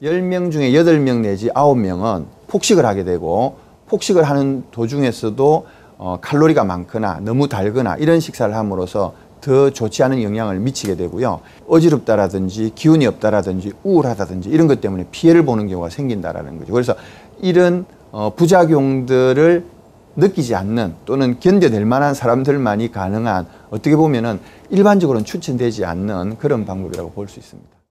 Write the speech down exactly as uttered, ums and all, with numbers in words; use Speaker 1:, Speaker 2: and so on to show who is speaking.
Speaker 1: 열 명 중에 여덟 명 내지 아홉 명은 폭식을 하게 되고, 폭식을 하는 도중에서도 어, 칼로리가 많거나 너무 달거나 이런 식사를 함으로써 더 좋지 않은 영향을 미치게 되고요. 어지럽다라든지 기운이 없다라든지 우울하다든지 이런 것 때문에 피해를 보는 경우가 생긴다라는 거죠. 그래서 이런 어, 부작용들을 느끼지 않는 또는 견뎌낼 만한 사람들만이 가능한, 어떻게 보면은 일반적으로는 추천되지 않는 그런 방법이라고 볼 수 있습니다.